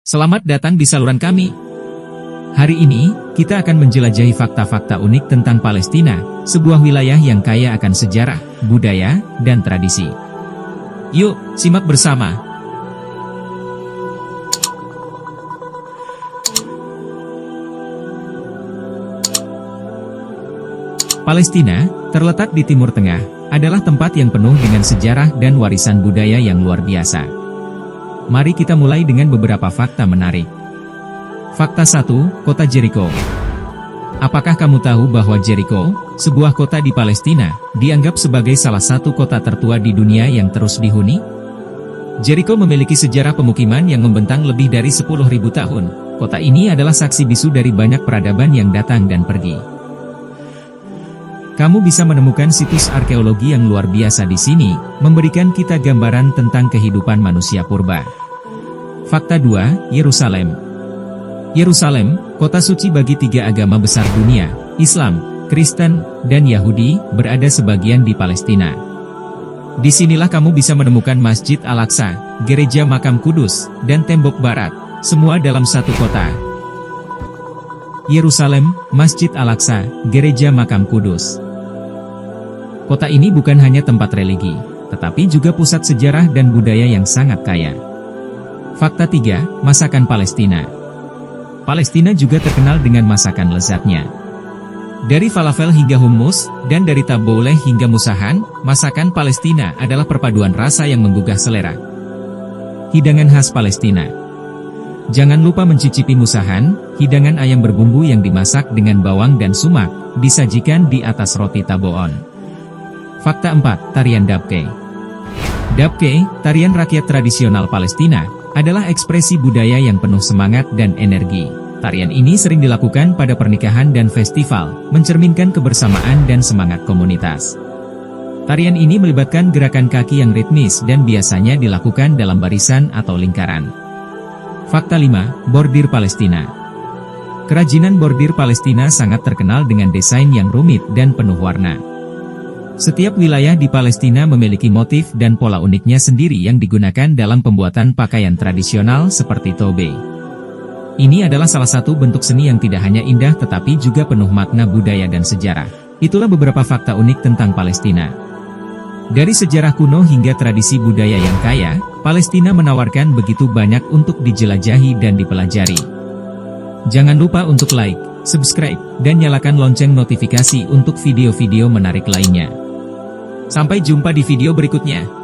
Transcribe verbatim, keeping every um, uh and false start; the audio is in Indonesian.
Selamat datang di saluran kami. Hari ini, kita akan menjelajahi fakta-fakta unik tentang Palestina, sebuah wilayah yang kaya akan sejarah, budaya, dan tradisi. Yuk, simak bersama. Palestina, terletak di Timur Tengah, adalah tempat yang penuh dengan sejarah dan warisan budaya yang luar biasa. Mari kita mulai dengan beberapa fakta menarik. Fakta satu, Kota Jericho. Apakah kamu tahu bahwa Jericho, sebuah kota di Palestina, dianggap sebagai salah satu kota tertua di dunia yang terus dihuni? Jericho memiliki sejarah pemukiman yang membentang lebih dari sepuluh ribu tahun. Kota ini adalah saksi bisu dari banyak peradaban yang datang dan pergi. Kamu bisa menemukan situs arkeologi yang luar biasa di sini, memberikan kita gambaran tentang kehidupan manusia purba. Fakta dua, Yerusalem. Yerusalem, kota suci bagi tiga agama besar dunia, Islam, Kristen, dan Yahudi, berada sebagian di Palestina. Disinilah kamu bisa menemukan Masjid Al-Aqsa, Gereja Makam Kudus, dan Tembok Barat, semua dalam satu kota. Yerusalem, Masjid Al-Aqsa, Gereja Makam Kudus. Kota ini bukan hanya tempat religi, tetapi juga pusat sejarah dan budaya yang sangat kaya. Fakta tiga, Masakan Palestina. Palestina juga terkenal dengan masakan lezatnya. Dari falafel hingga hummus, dan dari tabouleh hingga musahan, masakan Palestina adalah perpaduan rasa yang menggugah selera. Hidangan khas Palestina. Jangan lupa mencicipi musahan, hidangan ayam berbumbu yang dimasak dengan bawang dan sumak, disajikan di atas roti taboon. Fakta empat, Tarian Dabke. Dabke, tarian rakyat tradisional Palestina, adalah ekspresi budaya yang penuh semangat dan energi. Tarian ini sering dilakukan pada pernikahan dan festival, mencerminkan kebersamaan dan semangat komunitas. Tarian ini melibatkan gerakan kaki yang ritmis dan biasanya dilakukan dalam barisan atau lingkaran. Fakta lima, Bordir Palestina. Kerajinan bordir Palestina sangat terkenal dengan desain yang rumit dan penuh warna. Setiap wilayah di Palestina memiliki motif dan pola uniknya sendiri yang digunakan dalam pembuatan pakaian tradisional seperti tobe. Ini adalah salah satu bentuk seni yang tidak hanya indah tetapi juga penuh makna budaya dan sejarah. Itulah beberapa fakta unik tentang Palestina. Dari sejarah kuno hingga tradisi budaya yang kaya, Palestina menawarkan begitu banyak untuk dijelajahi dan dipelajari. Jangan lupa untuk like, subscribe, dan nyalakan lonceng notifikasi untuk video-video menarik lainnya. Sampai jumpa di video berikutnya.